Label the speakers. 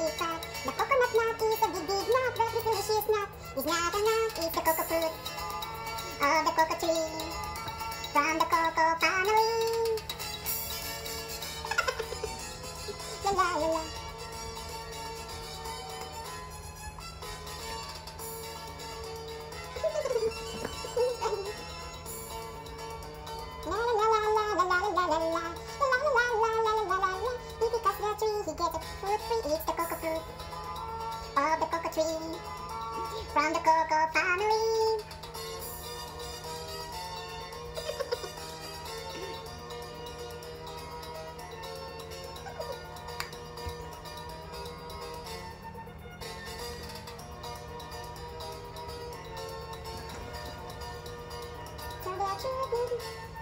Speaker 1: big fat. The coconut nut is a big, big nut, but the delicious nut is not a nut, it's the cocoa fruit of the cocoa tree from the cocoa family. La la la la. Because the tree, he gets a fruit free, eats the cocoa fruit of the cocoa tree from the cocoa family. So there are children